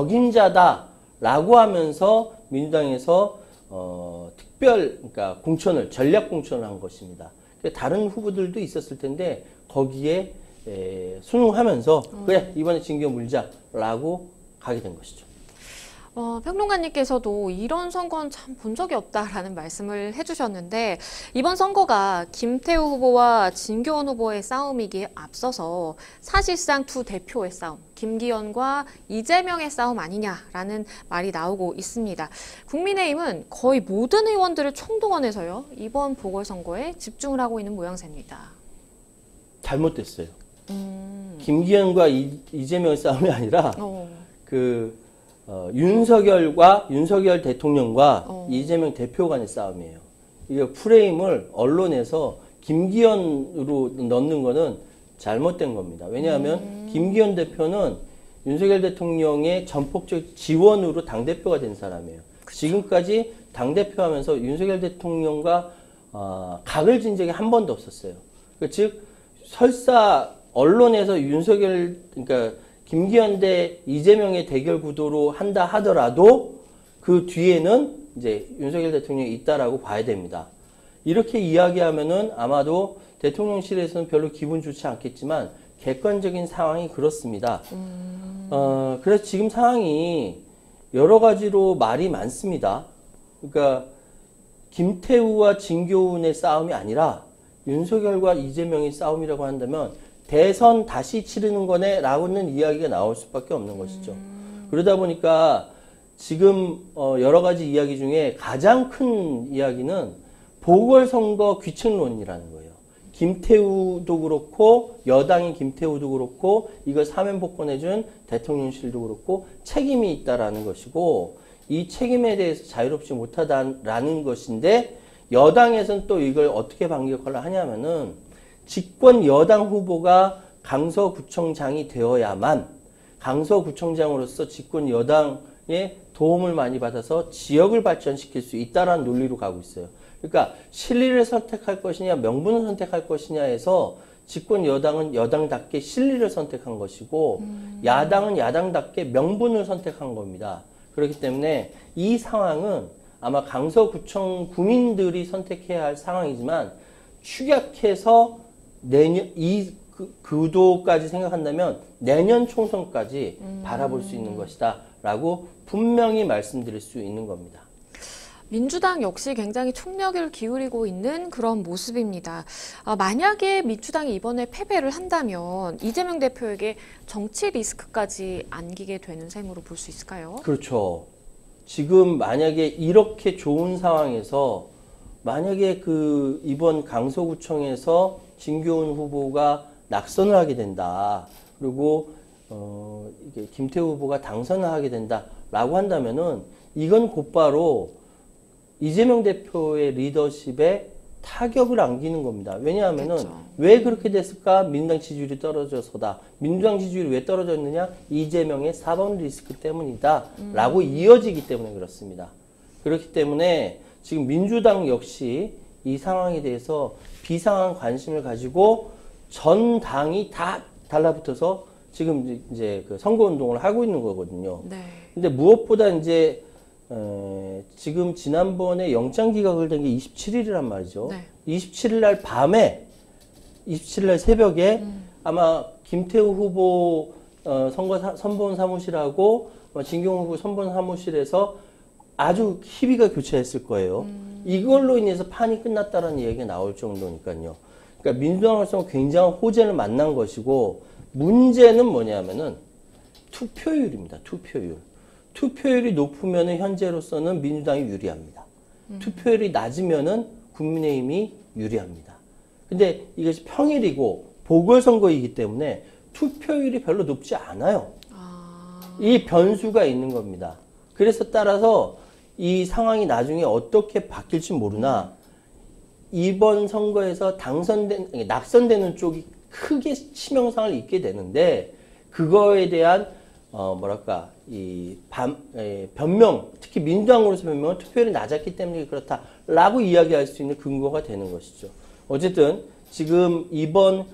적임자다라고 하면서 민주당에서 어, 특별, 그러니까 공천을, 전략 공천을 한 것입니다. 다른 후보들도 있었을 텐데 거기에 에, 순응하면서 음. 그래 이번에 진교훈 물자라고 가게 된 것이죠. 어, 평론가님께서도 이런 선거는 참 본 적이 없다라는 말씀을 해주셨는데 이번 선거가 김태우 후보와 진교훈 후보의 싸움이기에 앞서서 사실상 두 대표의 싸움, 김기현과 이재명의 싸움 아니냐라는 말이 나오고 있습니다. 국민의힘은 거의 모든 의원들을 총동원해서요. 이번 보궐선거에 집중을 하고 있는 모양새입니다. 잘못됐어요. 음. 김기현과 이, 이재명의 싸움이 아니라 어. 그 어, 윤석열과 윤석열 대통령과 어. 이재명 대표 간의 싸움이에요. 이게 프레임을 언론에서 김기현으로 넣는 거는 잘못된 겁니다. 왜냐하면 음. 김기현 대표는 윤석열 대통령의 전폭적 지원으로 당대표가 된 사람이에요. 그쵸. 지금까지 당대표 하면서 윤석열 대통령과 어, 각을 진 적이 한 번도 없었어요. 그 즉 설사 언론에서 윤석열, 그러니까 김기현 대 이재명의 대결 구도로 한다 하더라도 그 뒤에는 이제 윤석열 대통령이 있다라고 봐야 됩니다. 이렇게 이야기하면은 아마도 대통령실에서는 별로 기분 좋지 않겠지만 객관적인 상황이 그렇습니다. 음... 어, 그래서 지금 상황이 여러 가지로 말이 많습니다. 그러니까 김태우와 진교훈의 싸움이 아니라 윤석열과 이재명의 싸움이라고 한다면 대선 다시 치르는 거네 라고는 이야기가 나올 수밖에 없는 것이죠. 음... 그러다 보니까 지금 어 여러 가지 이야기 중에 가장 큰 이야기는 보궐선거 규칙론이라는 거예요. 김태우도 그렇고 여당인 김태우도 그렇고 이걸 사면복권해준 대통령실도 그렇고 책임이 있다라는 것이고 이 책임에 대해서 자유롭지 못하다라는 것인데 여당에서는 또 이걸 어떻게 반격을 하냐면은 집권 여당 후보가 강서구청장이 되어야만 강서구청장으로서 집권 여당의 도움을 많이 받아서 지역을 발전시킬 수 있다라는 논리로 가고 있어요. 그러니까 실리를 선택할 것이냐 명분을 선택할 것이냐에서 집권 여당은 여당답게 실리를 선택한 것이고 음. 야당은 야당답게 명분을 선택한 겁니다. 그렇기 때문에 이 상황은 아마 강서구청 구민들이 선택해야 할 상황이지만 축약해서 내년 이 그, 구도까지 생각한다면 내년 총선까지 음. 바라볼 수 있는 것이다 라고 분명히 말씀드릴 수 있는 겁니다. 민주당 역시 굉장히 총력을 기울이고 있는 그런 모습입니다. 아, 만약에 민주당이 이번에 패배를 한다면 이재명 대표에게 정치 리스크까지 안기게 되는 셈으로 볼 수 있을까요? 그렇죠. 지금 만약에 이렇게 좋은 상황에서 만약에 그 이번 강서구청에서 진교훈 후보가 낙선을 하게 된다. 그리고 어 이게 김태우 후보가 당선을 하게 된다라고 한다면은 이건 곧바로 이재명 대표의 리더십에 타격을 안기는 겁니다. 왜냐하면은 그렇죠. 왜 그렇게 됐을까? 민주당 지지율이 떨어져서다. 민주당 지지율이 왜 떨어졌느냐? 이재명의 사 번 리스크 때문이다. 음. 라고 이어지기 때문에 그렇습니다. 그렇기 때문에 지금 민주당 역시 이 상황에 대해서 비상한 관심을 가지고 전 당이 다 달라붙어서 지금 이제 그 선거운동을 하고 있는 거거든요. 네. 근데 무엇보다 이제 에, 지금 지난번에 영장 기각을 된 게 이십칠 일이란 말이죠. 네. 이십칠 일 날 밤에, 이십칠 일 날 새벽에 음. 아마 김태우 후보 어, 선거 사, 선본 사무실하고 어, 진경훈 후보 선본 사무실에서 아주 희비가 교차했을 거예요. 음. 이걸로 인해서 판이 끝났다라는 얘기가 나올 정도니까요. 그러니까 민주당으로서는 굉장한 호재를 만난 것이고 문제는 뭐냐면은 투표율입니다. 투표율. 투표율이 높으면은 현재로서는 민주당이 유리합니다. 음. 투표율이 낮으면은 국민의힘이 유리합니다. 근데 이것이 평일이고 보궐선거이기 때문에 투표율이 별로 높지 않아요. 아. 이 변수가 있는 겁니다. 그래서 따라서 이 상황이 나중에 어떻게 바뀔지 모르나 이번 선거에서 당선된, 낙선되는 쪽이 크게 치명상을 입게 되는데 그거에 대한 어, 뭐랄까, 이, 반, 에, 변명, 특히 민주당으로서 변명은 투표율이 낮았기 때문에 그렇다라고 이야기할 수 있는 근거가 되는 것이죠. 어쨌든 지금 이번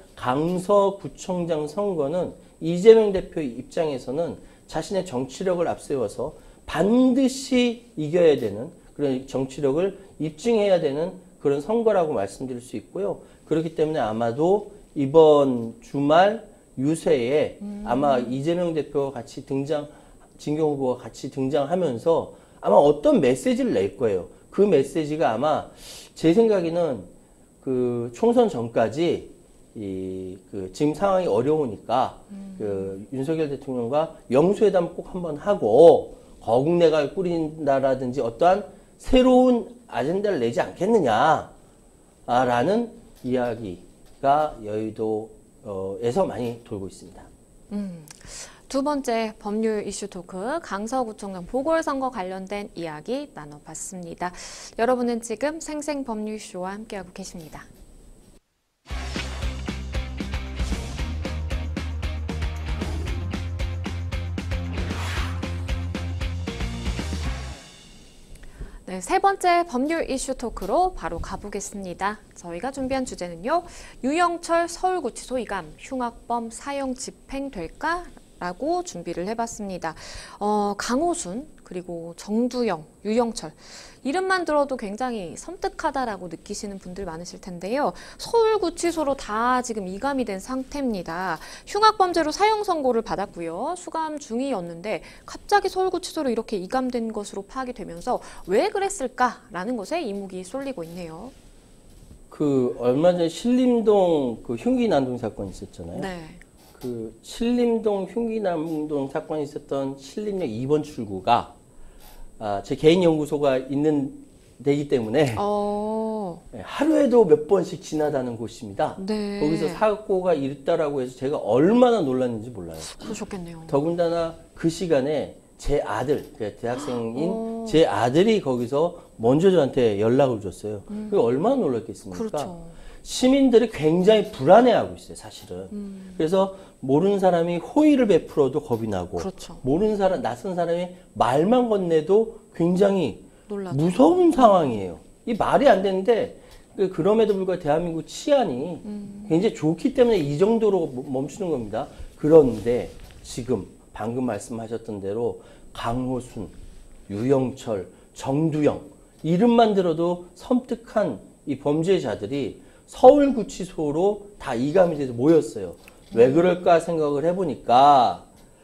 강서구청장 선거는 이재명 대표의 입장에서는 자신의 정치력을 앞세워서 반드시 이겨야 되는 그런 정치력을 입증해야 되는 그런 선거라고 말씀드릴 수 있고요. 그렇기 때문에 아마도 이번 주말 유세에 음. 아마 이재명 대표와 같이 등장, 진경 후보가 같이 등장하면서 아마 어떤 메시지를 낼 거예요. 그 메시지가 아마 제 생각에는 그 총선 전까지 이 그 지금 상황이 어려우니까 음. 그 윤석열 대통령과 영수회담 꼭 한번 하고 거국내각을 꾸린다라든지 어떠한 새로운 아젠다를 내지 않겠느냐라는 이야기가 여의도에서 많이 돌고 있습니다. 음, 두 번째 법률 이슈 토크 강서구청장 보궐선거 관련된 이야기 나눠봤습니다. 여러분은 지금 생생법률쇼와 함께하고 계십니다. 네, 세 번째 법률 이슈 토크로 바로 가보겠습니다. 저희가 준비한 주제는요. 유영철 서울구치소 이감, 흉악범 사형 집행될까? 라고 준비를 해봤습니다. 어, 강호순, 그리고 정두영, 유영철 이름만 들어도 굉장히 섬뜩하다라고 느끼시는 분들 많으실 텐데요. 서울구치소로 다 지금 이감이 된 상태입니다. 흉악범죄로 사형 선고를 받았고요. 수감 중이었는데 갑자기 서울구치소로 이렇게 이감된 것으로 파악이 되면서 왜 그랬을까라는 것에 이목이 쏠리고 있네요. 그 얼마 전에 신림동 그 흉기 난동 사건 있었잖아요. 네. 그 신림동 흉기남동 사건이 있었던 신림역 이 번 출구가 아, 제 개인 연구소가 있는 데이기 때문에 어, 하루에도 몇 번씩 지나다는 곳입니다. 네. 거기서 사고가 있다라고 해서 제가 얼마나 놀랐는지 몰라요. 그러셨겠네요. 더군다나 그 시간에 제 아들, 그러니까 대학생인 어. 제 아들이 거기서 먼저 저한테 연락을 줬어요. 음. 그게 얼마나 놀랐겠습니까? 그렇죠. 시민들이 굉장히 불안해하고 있어요, 사실은. 음. 그래서 모르는 사람이 호의를 베풀어도 겁이 나고, 그렇죠. 모르는 사람, 낯선 사람이 말만 건네도 굉장히 놀라죠. 무서운 상황이에요. 이 말이 안 되는데, 그- 그럼에도 불구하고 대한민국 치안이 음. 굉장히 좋기 때문에 이 정도로 멈추는 겁니다. 그런데 지금 방금 말씀하셨던 대로 강호순, 유영철, 정두영 이름만 들어도 섬뜩한 이 범죄자들이 서울구치소로 다 이감이 돼서 모였어요. 왜 그럴까 생각을 해보니까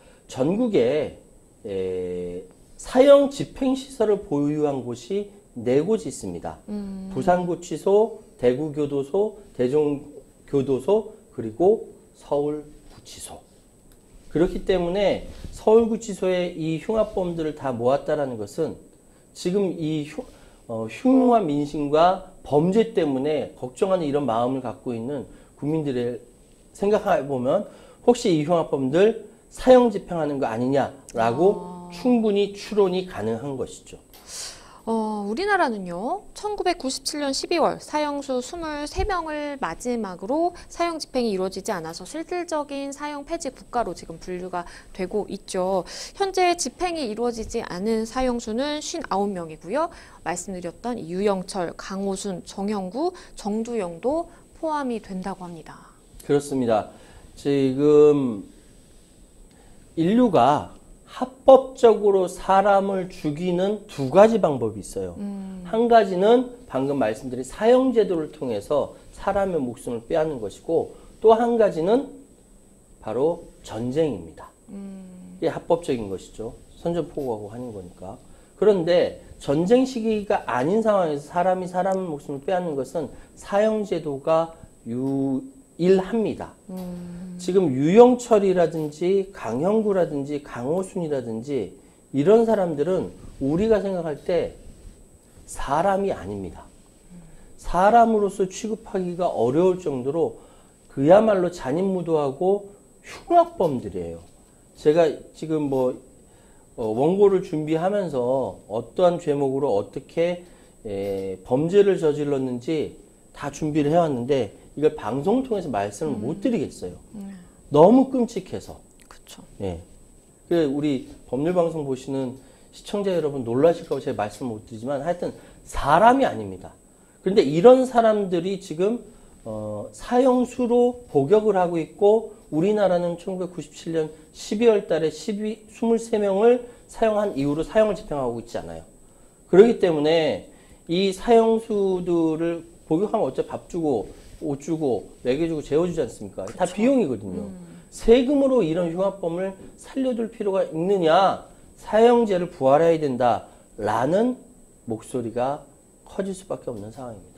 전국에 에, 사형 집행시설을 보유한 곳이 네 곳이 있습니다. 음. 부산구치소, 대구교도소, 대종교도소, 그리고 서울구치소. 그렇기 때문에 서울구치소에 이 흉악범들을 다 모았다라는 것은 지금 이 흉, 어, 흉흉한 민심과 범죄 때문에 걱정하는 이런 마음을 갖고 있는 국민들의 생각해 보면 혹시 이 흉악범들 사형 집행하는 거 아니냐라고 아. 충분히 추론이 가능한 것이죠. 어, 우리나라는요, 천구백구십칠 년 십이월 사형수 이십삼 명을 마지막으로 사형 집행이 이루어지지 않아서 실질적인 사형 폐지 국가로 지금 분류가 되고 있죠. 현재 집행이 이루어지지 않은 사형수는 오십구 명이고요. 말씀드렸던 이 유영철, 강호순, 정형구, 정두영도 포함이 된다고 합니다. 그렇습니다. 지금 인류가 합법적으로 사람을 죽이는 두 가지 방법이 있어요. 음. 한 가지는 방금 말씀드린 사형제도를 통해서 사람의 목숨을 빼앗는 것이고 또 한 가지는 바로 전쟁입니다. 음. 이게 합법적인 것이죠. 선전포고하고 하는 거니까. 그런데 전쟁 시기가 아닌 상황에서 사람이 사람의 목숨을 빼앗는 것은 사형제도가 유일합니다. 음. 지금 유영철이라든지 강형구라든지 강호순이라든지 이런 사람들은 우리가 생각할 때 사람이 아닙니다. 사람으로서 취급하기가 어려울 정도로 그야말로 잔인무도하고 흉악범들이에요. 제가 지금 뭐 어, 원고를 준비하면서 어떠한 죄목으로 어떻게 에, 범죄를 저질렀는지 다 준비를 해왔는데 이걸 방송 통해서 말씀을 음. 못 드리겠어요. 음. 너무 끔찍해서. 그렇죠. 예. 그 우리 법률 방송 보시는 시청자 여러분 놀라실까 봐 제가 말씀 못 드리지만 하여튼 사람이 아닙니다. 그런데 이런 사람들이 지금 어, 사형수로 복역을 하고 있고 우리나라는 천구백구십칠 년 십이월 달에 이십삼 명을 사형한 이후로 사형을 집행하고 있지 않아요. 그렇기 때문에 이 사형수들을 복역하면 어차피 밥 주고 옷 주고 먹여주고 재워주지 않습니까? 그쵸. 다 비용이거든요. 음. 세금으로 이런 흉악범을 살려둘 필요가 있느냐? 사형제를 부활해야 된다라는 목소리가 커질 수밖에 없는 상황입니다.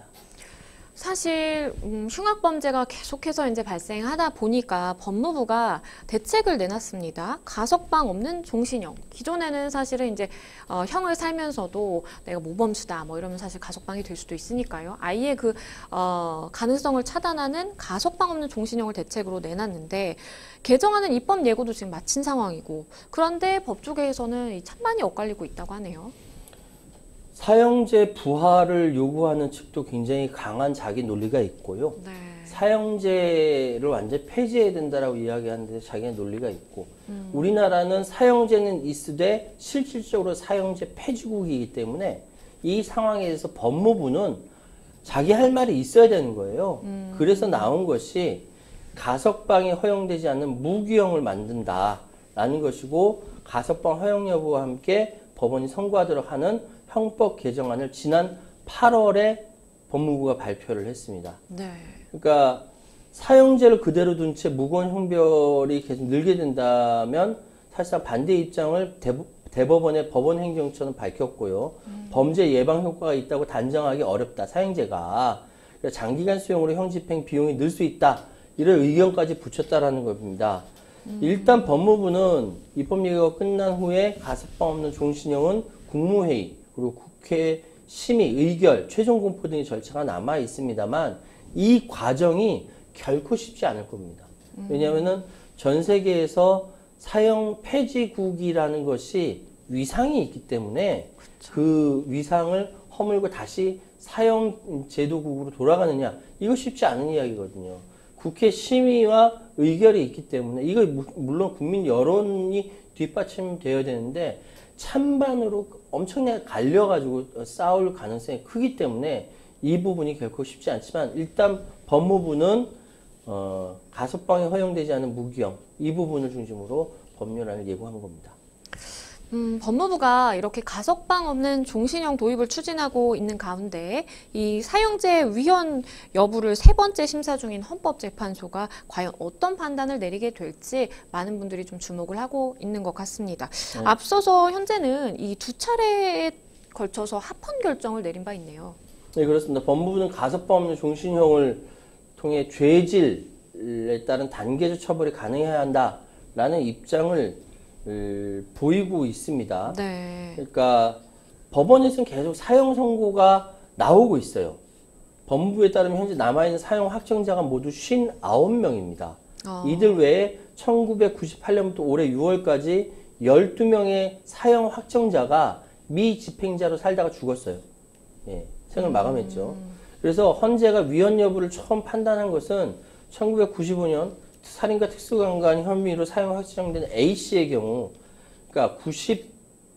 사실 음, 흉악범죄가 계속해서 이제 발생하다 보니까 법무부가 대책을 내놨습니다. 가석방 없는 종신형. 기존에는 사실은 이제 어, 형을 살면서도 내가 모범수다 뭐 이러면 사실 가석방이 될 수도 있으니까요. 아예 그 어, 가능성을 차단하는 가석방 없는 종신형을 대책으로 내놨는데 개정하는 입법 예고도 지금 마친 상황이고 그런데 법조계에서는 이 찬반이 엇갈리고 있다고 하네요. 사형제 부활을 요구하는 측도 굉장히 강한 자기 논리가 있고요. 네. 사형제를 완전히 폐지해야 된다라고 이야기하는데 자기의 논리가 있고 음. 우리나라는 사형제는 있으되 실질적으로 사형제 폐지국이기 때문에 이 상황에 대해서 법무부는 자기 할 말이 있어야 되는 거예요. 음. 그래서 나온 것이 가석방이 허용되지 않는 무기형을 만든다라는 것이고 가석방 허용 여부와 함께 법원이 선고하도록 하는 형법 개정안을 지난 팔월에 법무부가 발표를 했습니다. 네. 그러니까 사형제를 그대로 둔 채 무거운 형벌이 계속 늘게 된다면 사실상 반대 입장을 대부, 대법원의 법원행정처는 밝혔고요. 음. 범죄 예방 효과가 있다고 단정하기 어렵다. 사형제가 그러니까 장기간 수용으로 형 집행 비용이 늘 수 있다. 이런 의견까지 붙였다라는 겁니다. 음. 일단 법무부는 입법예고가 끝난 후에 가석방 없는 종신형은 국무회의 그리고 국회 심의, 의결, 최종 공포 등의 절차가 남아 있습니다만 이 과정이 결코 쉽지 않을 겁니다. 왜냐하면은 전 세계에서 사형 폐지국이라는 것이 위상이 있기 때문에 그쵸. 그 위상을 허물고 다시 사형 제도국으로 돌아가느냐 이거 쉽지 않은 이야기거든요. 국회 심의와 의결이 있기 때문에 이거 물론 국민 여론이 뒷받침되어야 되는데 찬반으로 엄청나게 갈려가지고 싸울 가능성이 크기 때문에 이 부분이 결코 쉽지 않지만 일단 법무부는 어, 가석방이 허용되지 않은 무기형 이 부분을 중심으로 법률안을 예고한 겁니다. 음, 법무부가 이렇게 가석방 없는 종신형 도입을 추진하고 있는 가운데 이 사형제 위헌 여부를 세 번째 심사 중인 헌법재판소가 과연 어떤 판단을 내리게 될지 많은 분들이 좀 주목을 하고 있는 것 같습니다. 네. 앞서서 현재는 이 두 차례에 걸쳐서 합헌 결정을 내린 바 있네요. 네, 그렇습니다. 법무부는 가석방 없는 종신형을 통해 죄질에 따른 단계적 처벌이 가능해야 한다라는 입장을 보이고 있습니다. 네. 그러니까 법원에서는 계속 사형 선고가 나오고 있어요. 법무부에 따르면 현재 남아있는 사형 확정자가 모두 오십구 명입니다. 어. 이들 외에 천구백구십팔 년부터 올해 유월까지 열두 명의 사형 확정자가 미집행자로 살다가 죽었어요. 예, 생을 음. 마감했죠. 그래서 헌재가 위헌 여부를 처음 판단한 것은 천구백구십오 년 살인과 특수강간 혐의로 사형 확정된 A씨의 경우, 그러니까 구십육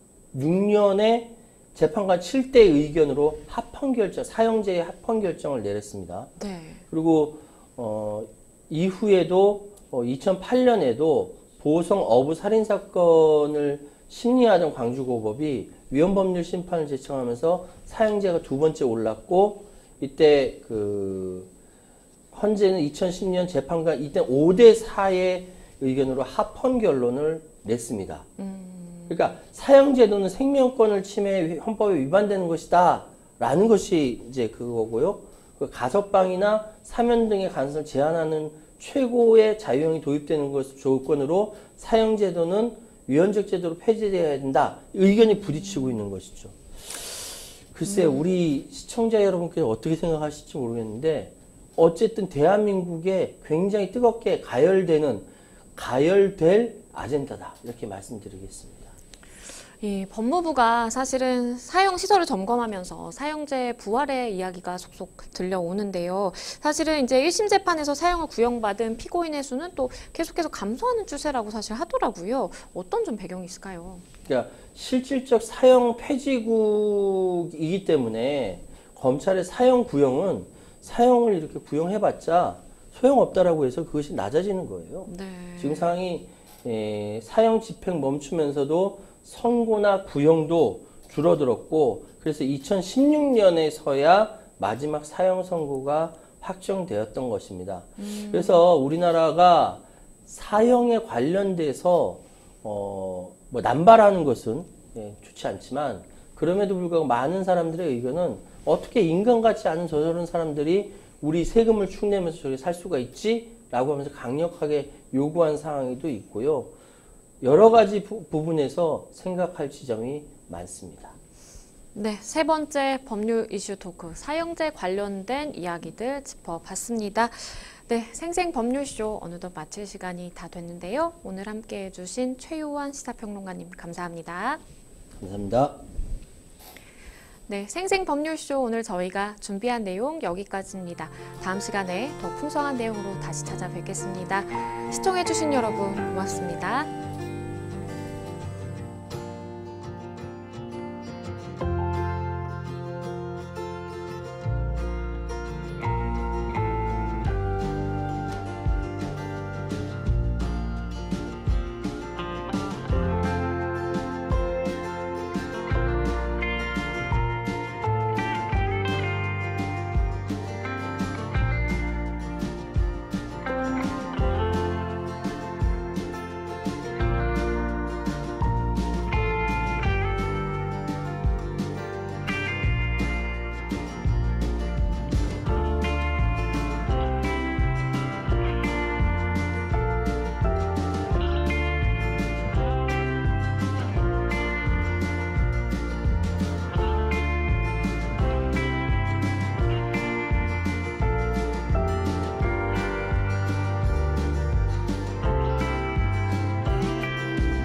년에 재판관 칠 대 의견으로 합헌 결정, 사형제의 합헌 결정을 내렸습니다. 네. 그리고 어, 이후에도 어, 이천팔 년에도 보성 어부 살인 사건을 심리하던 광주고법이 위헌법률 심판을 제청하면서 사형제가 두 번째 올랐고 이때 그 헌재는 이천십 년 재판관 이때 오 대 사의 의견으로 합헌 결론을 냈습니다. 음. 그러니까 사형제도는 생명권을 침해 헌법에 위반되는 것이다 라는 것이 이제 그거고요. 그 가석방이나 사면 등의 가능성을 제한하는 최고의 자유형이 도입되는 것 조건으로 사형제도는 위헌적 제도로 폐지되어야 된다. 의견이 부딪히고 있는 것이죠. 글쎄 음. 우리 시청자 여러분께서 어떻게 생각하실지 모르겠는데 어쨌든 대한민국에 굉장히 뜨겁게 가열되는, 가열될 아젠다다. 이렇게 말씀드리겠습니다. 이 법무부가 사실은 사형시설을 점검하면서 사형제 부활의 이야기가 속속 들려오는데요. 사실은 이제 일 심 재판에서 사형을 구형받은 피고인의 수는 또 계속해서 감소하는 추세라고 사실 하더라고요. 어떤 좀 배경이 있을까요? 그러니까 실질적 사형 폐지국이기 때문에 검찰의 사형 구형은 사형을 이렇게 구형해봤자 소용없다라고 해서 그것이 낮아지는 거예요. 네. 지금 상황이 에, 사형 집행 멈추면서도 선고나 구형도 줄어들었고 그래서 이천십육 년에서야 마지막 사형 선고가 확정되었던 것입니다. 음. 그래서 우리나라가 사형에 관련돼서 어, 뭐 남발하는 것은 예, 좋지 않지만 그럼에도 불구하고 많은 사람들의 의견은 어떻게 인간 같지 않은 저저런 사람들이 우리 세금을 축내면서 저기 살 수가 있지? 라고 하면서 강력하게 요구한 상황도 있고요. 여러 가지 부, 부분에서 생각할 지점이 많습니다. 네, 세 번째 법률 이슈 토크, 사형제 관련된 이야기들 짚어봤습니다. 네, 생생법률쇼 어느덧 마칠 시간이 다 됐는데요. 오늘 함께 해주신 최유원 시사평론가님 감사합니다. 감사합니다. 네, 생생법률쇼 오늘 저희가 준비한 내용 여기까지입니다. 다음 시간에 더 풍성한 내용으로 다시 찾아뵙겠습니다. 시청해주신 여러분 고맙습니다.